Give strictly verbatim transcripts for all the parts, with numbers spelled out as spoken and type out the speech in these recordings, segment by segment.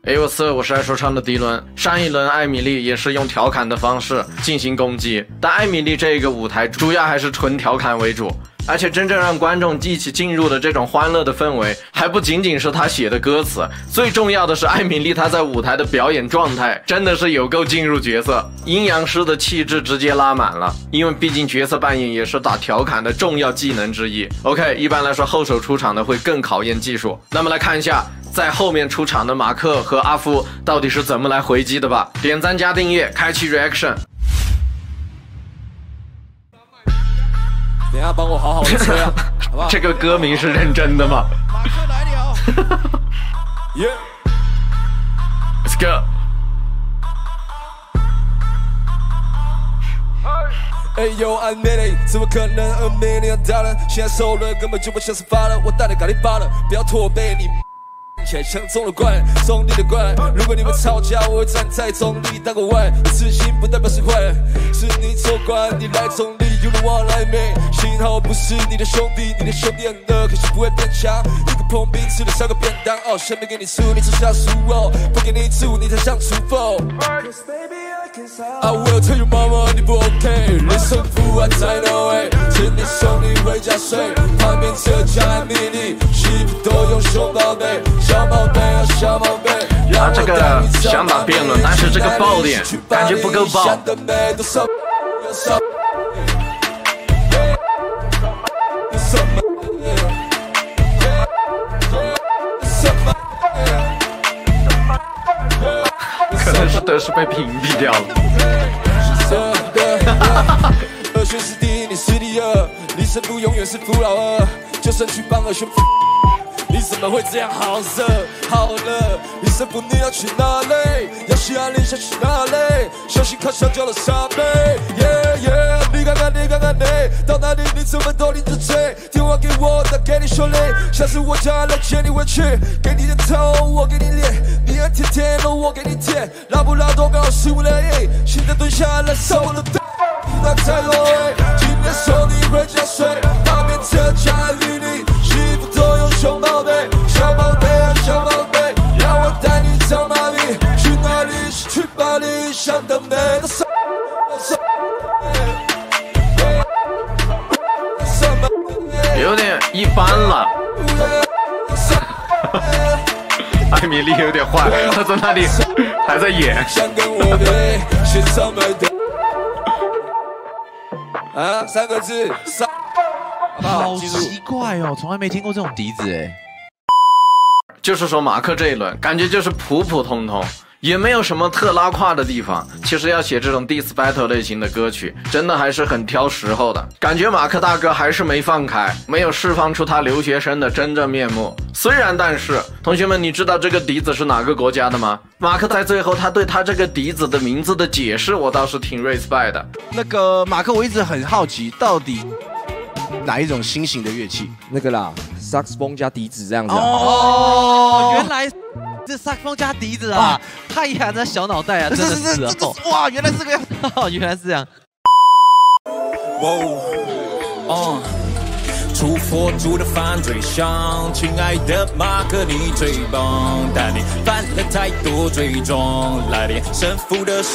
哎，我是我是爱说唱的迪伦。上一轮艾米丽也是用调侃的方式进行攻击，但艾米丽这个舞台主要还是纯调侃为主，而且真正让观众一起进入的这种欢乐的氛围，还不仅仅是他写的歌词，最重要的是艾米丽她在舞台的表演状态真的是有够进入角色，阴阳师的气质直接拉满了，因为毕竟角色扮演也是打调侃的重要技能之一。OK， 一般来说后手出场的会更考验技术。那么来看一下在后面出场的马克和阿夫到底是怎么来回击的吧。点赞加订阅，开启 reaction。 等一下帮我好好的吹啊，好不好？ 这个歌名是认真的吗？ 马克来了 ，Yeah， Let's go。 哎呦，安内内，怎么可能？二妹你要大了，现在收了，根本就不像是发了，我带你咖喱发了，不要驼背你。起来相中了怪，中立的怪。如果你们吵架，我会站在中立当个外。自信不代表是坏，是你错怪，你来中立，有人往来没？幸好我不是你的兄弟，你的兄弟很饿，可是不会变强。一个碰冰吃了三个便当，哦，下面给你吃，你吃下厨哦，不给你吃，你才像厨否 ？I will tell you mama， 你不 OK， 人生不安在 no way， 请你送你回家睡，旁边车加迷你，媳妇都用熊宝贝。小宝贝啊，小宝贝， 他这个想打辩论，但是这个爆点感觉不够爆。可能是德士被屏蔽掉了。 二选是第一，你是第二，你生不永远是扶老二，就算去帮二选。你怎么会这样好热好热？你生不你要去哪里？要去哪里想去哪里？小心靠香蕉的沙杯。Yeah yeah， 你看看你看看你，到哪里你怎么都拎着嘴。电话给我打给你兄弟，下次我家来接你回去，给你点头我给你脸，你爱舔舔的我给你舔，拉不拉都告诉你。现在蹲下来受我的背，那太多味。今天送你回家睡，旁边车加绿你，媳妇都用熊宝贝。小宝贝啊，小宝贝，让我带你找妈咪，去哪里？去巴黎，想得美的手。 有点一般了。艾米丽有点坏，她在那里还在演。 啊，三个字，三。 好奇怪哦，从来没听过这种笛子哎。 就是说马克这一轮感觉就是普普通通，也没有什么特拉胯的地方。其实要写这种 diss battle 类型的歌曲，真的还是很挑时候的。感觉马克大哥还是没放开，没有释放出他留学生的真正面目。虽然但是，同学们，你知道这个笛子是哪个国家的吗？马克在最后他对他这个笛子的名字的解释，我倒是挺 respect 的。 那个马克，我一直很好奇，到底哪一种新型的乐器？ 那个啦，萨克斯风加笛子这样子、啊。 哦，原来这萨克斯风加笛子啊！太厉害了，小脑袋啊，真的是哦！ 哇，原来是这个样， 原来是这样。 哦，出佛祖的犯罪箱，亲爱的马克，你最棒，但你犯了太多罪状，来点胜负的。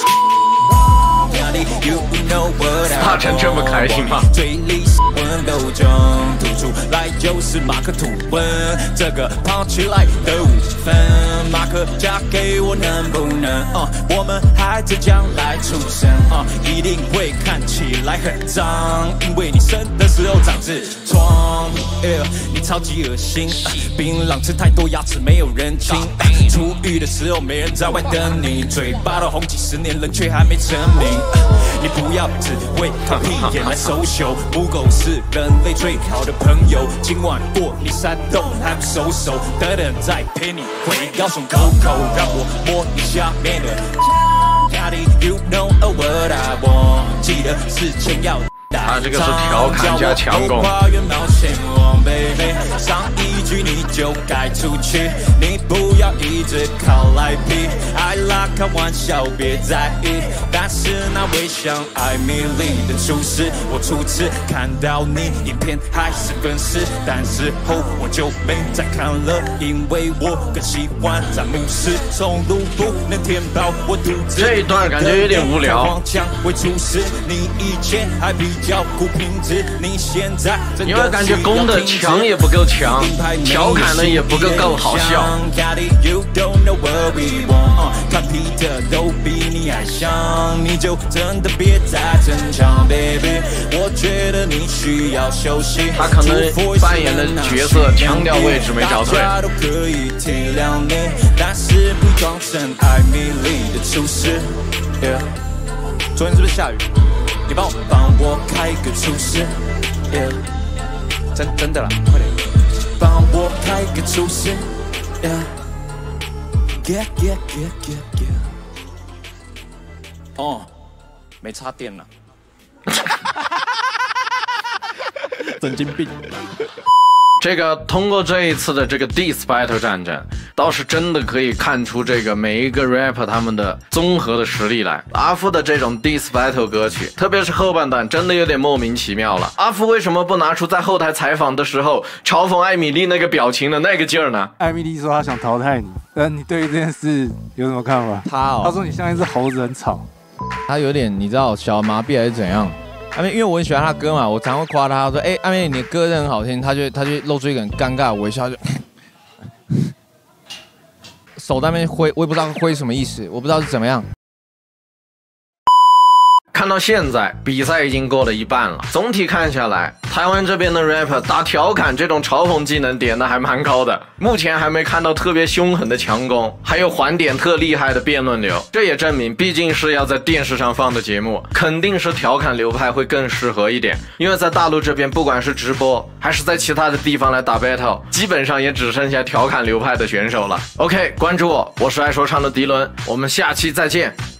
大成这么开心吗？ 嘴里是混斗争，吐出来就是马克吐温，这个跑起来的五分，马克嫁给我能不能？啊、uh, ，我们还在将来出生啊， uh, 一定会看起来很脏，因为你生的时候长痔疮， yeah, 你超级恶心，槟榔吃太多牙齿没有人亲，出狱的时候没人在外等你，嘴巴都红几十年人却还没成名。你不要只会靠屁眼来搜秀，母狗是人类最好的朋友。今晚过你山洞还不收手，等等再陪你回高雄 Coco， 让我摸你下面的。You know what I want， 记得事前要打。 他这个是调侃加强攻。 上一局你就该出去，你不要一直靠来比，爱拉开玩笑别在意。但是那位像艾米丽的厨师，我初次看到你影片还是粉丝，但是后我就没再看了，因为我更喜欢在牧师中路不能填饱我肚子。 这一段感觉有点无聊。 黄腔为厨师，你以前还比较苦品质，你现在因为感觉攻的强也不够强，调侃的也不够够好笑。 看皮特都比你还像，你就真的别再逞强 ，baby。我觉得你需要休息。 他可能扮演的角色强调位置没找对。 大家都可以体谅你，但是不装成艾米丽的厨师。Yeah， 昨天是不是下雨？你帮我帮我开个厨师。Yeah， 真真的啦，快点，帮我开个厨师。Yeah，yeah yeah yeah yeah yeah。哦，没插电了。神经病。 这个通过这一次的这个 diss battle 战争，倒是真的可以看出这个每一个 rapper 他们的综合的实力来。阿夫的这种 diss battle 歌曲，特别是后半段，真的有点莫名其妙了。阿夫为什么不拿出在后台采访的时候嘲讽艾米丽那个表情的那个劲儿呢？ 艾米丽说她想淘汰你，但你对于这件事有什么看法？ 她哦， 她说你像一只猴子，很吵。 她有点你知道小麻痹还是怎样？阿妹，因为我很喜欢他歌嘛，我常会夸他，说：“哎、欸，阿妹，你的歌真的很好听。”他就他就露出一个很尴尬的微笑，就手在那边挥，我也不知道挥什么意思，我不知道是怎么样。 看到现在，比赛已经过了一半了。总体看下来，台湾这边的 rapper 打调侃这种嘲讽技能点的还蛮高的。目前还没看到特别凶狠的强攻，还有还点特厉害的辩论流。这也证明，毕竟是要在电视上放的节目，肯定是调侃流派会更适合一点。因为在大陆这边，不管是直播还是在其他的地方来打 battle， 基本上也只剩下调侃流派的选手了。OK， 关注我，我是爱说唱的迪伦，我们下期再见。